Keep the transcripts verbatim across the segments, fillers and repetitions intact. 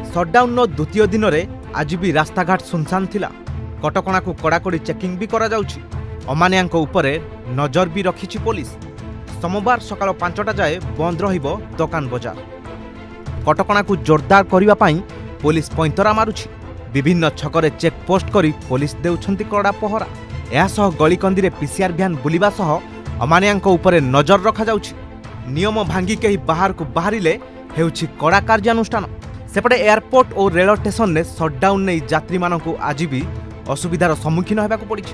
Shutdown द्वितीय दिन में आज भी रास्ताघाट सुनसान थिला। कटकणा को कड़ाकड़ी चेकिंग भी करा जाउछि। अमानियांक उपरे नजर भी रखिछि पुलिस। सोमवार सकाळ पांचटा जाए बंद रहिबो दुकान बजार। कटकणा को जोरदार करिबा पई पुलिस पैंतरा मारुछि। विभिन्न छकरे चेकपोस्ट करी पुलिस देउछंती कड़ा पहरा। एहासह गलीकंदी रे पीसीआर भ्यान बुलिबा सह अमानियांक उपरे नजर रखा जाउछि। नियम भांगी कहीं बाहर को बाहरिले हेउछि कड़ा कार्यानुष्ठान। सेपटे एयरपोर्ट और रेल स्टेशन ने सटडाउन नहीं यात्री मानकु आज भी असुविधार सम्मुखीन होबाकु पड़िछि।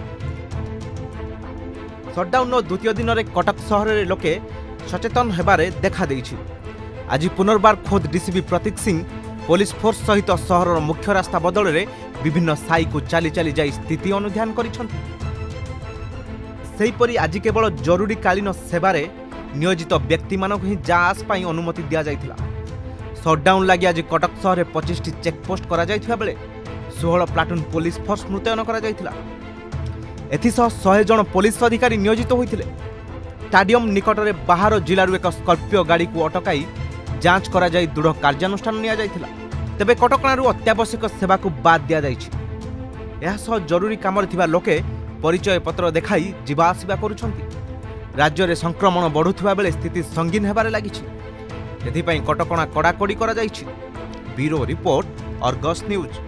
सटडाउन द्वितीय दिन में कटक सहर में लोके सचेतन हेबारे देखा देइछि। आज पुनर्बार खोद DCP Pratik Singh police force सहित सहर मुख्य रास्ता बदल में विभिन्न साई को चली चली जाई स्थिति अनुध्यान करिछन्ति। सेहीपरि आज केवल जरूरीकालीन सेवारे नियोजित व्यक्ति मानक ही जांच पाई अनुमति दिया जाइथिला। सटडाउन लगी आज कटक सहर में पच्चीस टी चेकपोस्ट करा जाइथिबा बेले सोलह प्लाटून पुलिस फोर्स मुतयन करा जाइथिला। एथिसह सौ जन पुलिस अधिकारी नियोजित होइथिले। स्टाडियम निकट में बाहर जिलू एक स्कॉर्पियो गाड़ी को अटकाई जांच करा जाई दृढ़ कार्यानुष्ठान निया जाइथिला। तेबे कटकणारू अत्यावश्यक सेवा को बाद दिया जाइछि। एहासह जरूरी काम लोके परिचय पत्र देखाई जीवा आसिबा करुछंती। राज्य में संक्रमण बढ़ुवा बेले स्थिति संगीन हेबारे लागिछि। एथिपाई कटकणा कड़ाकड़ी करा जाइछि। Bureau report, Argus news.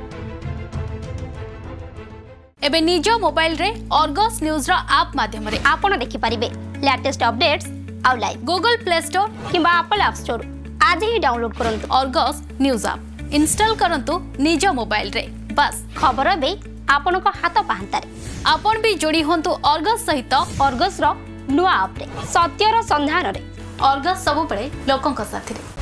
एबे निज मोबाइल रे अर्गस न्यूज रा ऐप माध्यम रे आपण देखि परिबे लेटेस्ट अपडेट्स आउ लाइव गूगल प्ले स्टोर किंबा एप्पल ऐप स्टोर आज ही डाउनलोड करंतु अर्गस न्यूज ऐप इंस्टॉल करंतु निज मोबाइल रे। बस खबर बे आपण को हाथ पाहंतारे। आपण भी जोड़ी होंतु अर्गस सहित अर्गस रो नुआ ऐप रे सत्यर संधान रे। अर्गस सब बळे लोकंक साथी रे।